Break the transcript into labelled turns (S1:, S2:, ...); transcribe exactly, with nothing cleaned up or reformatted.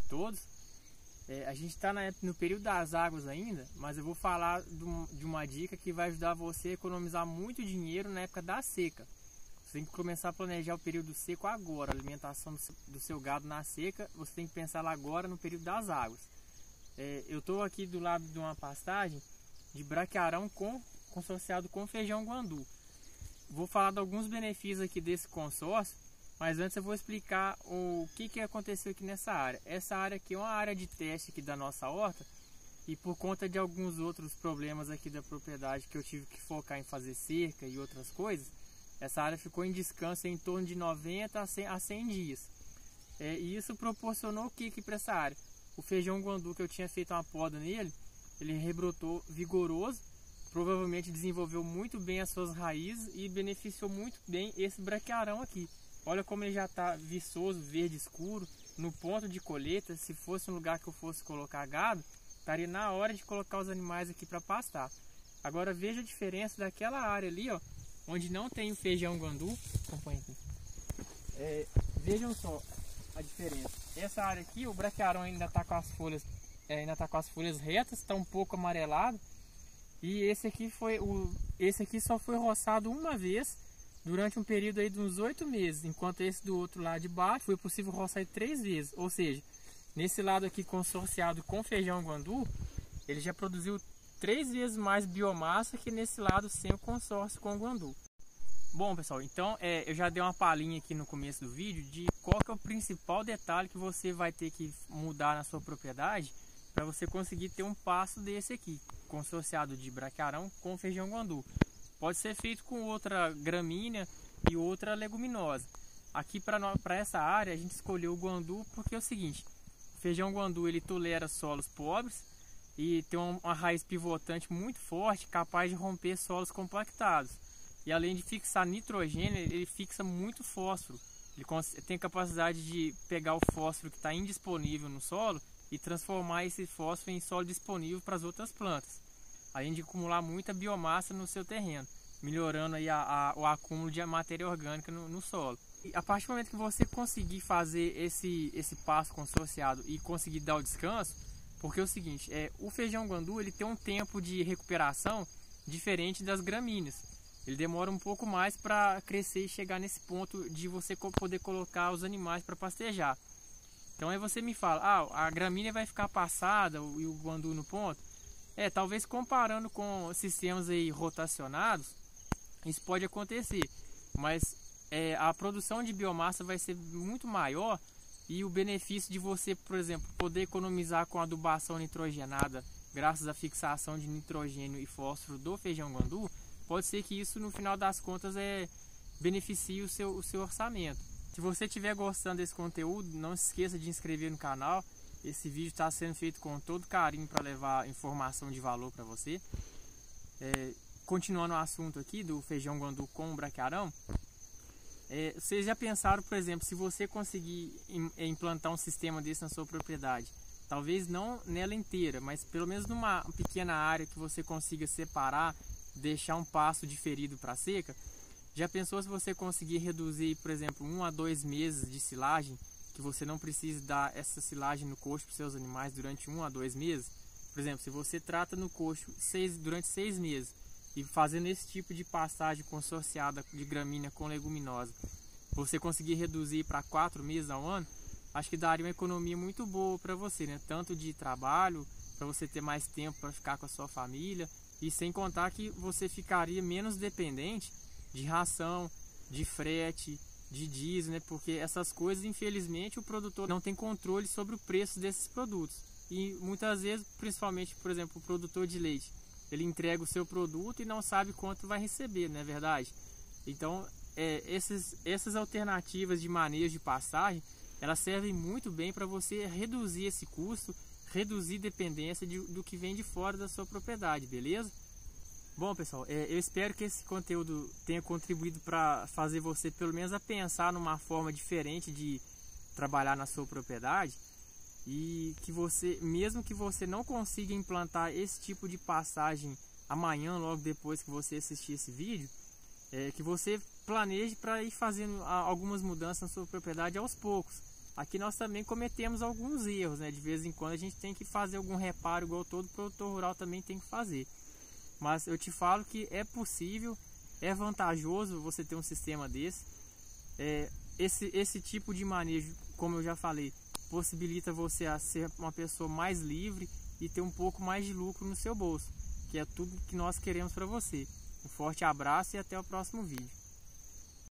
S1: todos. É, a gente está no período das águas ainda, mas eu vou falar de uma dica que vai ajudar você a economizar muito dinheiro na época da seca. Você tem que começar a planejar o período seco agora, a alimentação do seu gado na seca, você tem que pensar lá agora no período das águas. É, eu estou aqui do lado de uma pastagem de braquiarão com, consorciado com feijão guandu. Vou falar de alguns benefícios aqui desse consórcio, mas antes eu vou explicar o que, que aconteceu aqui nessa área. Essa área aqui é uma área de teste aqui da nossa horta, e por conta de alguns outros problemas aqui da propriedade que eu tive que focar em fazer cerca e outras coisas, essa área ficou em descanso em torno de noventa a cem dias. É, e isso proporcionou o que aqui para essa área? O feijão guandu, que eu tinha feito uma poda nele, ele rebrotou vigoroso, provavelmente desenvolveu muito bem as suas raízes e beneficiou muito bem esse braquiarão aqui. Olha como ele já está viçoso, verde escuro, no ponto de colheita. Se fosse um lugar que eu fosse colocar gado, estaria na hora de colocar os animais aqui para pastar. Agora veja a diferença daquela área ali, ó, onde não tem o feijão guandu. Acompanha aqui. É, vejam só a diferença. Essa área aqui, o braquiarão ainda está com as folhas, é, ainda está com as folhas retas, está um pouco amarelado. E esse aqui foi o, esse aqui só foi roçado uma vez durante um período aí de uns oito meses, enquanto esse do outro lado de baixo foi possível roçar três vezes. Ou seja, nesse lado aqui consorciado com feijão guandu, ele já produziu três vezes mais biomassa que nesse lado sem o consórcio com guandu. Bom, pessoal, então é, eu já dei uma palhinha aqui no começo do vídeo de qual que é o principal detalhe que você vai ter que mudar na sua propriedade para você conseguir ter um pasto desse aqui, consorciado de braquiarão com feijão guandu. Pode ser feito com outra gramínea e outra leguminosa. Aqui para essa área a gente escolheu o guandu porque é o seguinte: o feijão guandu ele tolera solos pobres e tem uma, uma raiz pivotante muito forte, capaz de romper solos compactados. E além de fixar nitrogênio, ele fixa muito fósforo. Ele tem capacidade de pegar o fósforo que está indisponível no solo e transformar esse fósforo em solo disponível para as outras plantas, além de acumular muita biomassa no seu terreno, melhorando aí a, a, o acúmulo de matéria orgânica no, no solo. E a partir do momento que você conseguir fazer esse, esse pasto consorciado e conseguir dar o descanso, porque é o seguinte, é, o feijão guandu ele tem um tempo de recuperação diferente das gramíneas. Ele demora um pouco mais para crescer e chegar nesse ponto de você poder colocar os animais para pastejar. Então aí você me fala, ah, a gramínea vai ficar passada e o guandu no ponto. É, talvez comparando com sistemas aí rotacionados, isso pode acontecer, mas é, a produção de biomassa vai ser muito maior e o benefício de você, por exemplo, poder economizar com adubação nitrogenada, graças à fixação de nitrogênio e fósforo do feijão guandu, pode ser que isso no final das contas é, beneficie o seu, o seu orçamento. Se você estiver gostando desse conteúdo, não se esqueça de inscrever no canal. Esse vídeo está sendo feito com todo carinho para levar informação de valor para você. É, continuando o assunto aqui do feijão guandu com o braquiarão, é, vocês já pensaram, por exemplo, se você conseguir implantar um sistema desse na sua propriedade, talvez não nela inteira, mas pelo menos numa pequena área que você consiga separar, deixar um pasto diferido para a seca, já pensou se você conseguir reduzir, por exemplo, um a dois meses de silagem, que você não precise dar essa silagem no coxo para os seus animais durante um a dois meses? Por exemplo, se você trata no coxo seis, durante seis meses e fazendo esse tipo de pastagem consorciada de gramínea com leguminosa, você conseguir reduzir para quatro meses ao ano, acho que daria uma economia muito boa para você, né? Tanto de trabalho, para você ter mais tempo para ficar com a sua família, e sem contar que você ficaria menos dependente de ração, de frete, de diesel, né? Porque essas coisas, infelizmente, o produtor não tem controle sobre o preço desses produtos. E muitas vezes, principalmente, por exemplo, o produtor de leite, ele entrega o seu produto e não sabe quanto vai receber, não é verdade? Então, é, esses, essas alternativas de manejo de pastagem, elas servem muito bem para você reduzir esse custo, reduzir dependência de, do que vem de fora da sua propriedade, beleza? Bom, pessoal, é, eu espero que esse conteúdo tenha contribuído para fazer você pelo menos a pensar numa forma diferente de trabalhar na sua propriedade, e que você, mesmo que você não consiga implantar esse tipo de pastagem amanhã, logo depois que você assistir esse vídeo, é, que você planeje para ir fazendo algumas mudanças na sua propriedade aos poucos. Aqui nós também cometemos alguns erros, né? De vez em quando a gente tem que fazer algum reparo, igual todo produtor rural também tem que fazer. Mas eu te falo que é possível, é vantajoso você ter um sistema desse. É, esse, esse tipo de manejo, como eu já falei, possibilita você a ser uma pessoa mais livre e ter um pouco mais de lucro no seu bolso, que é tudo que nós queremos para você. Um forte abraço e até o próximo vídeo.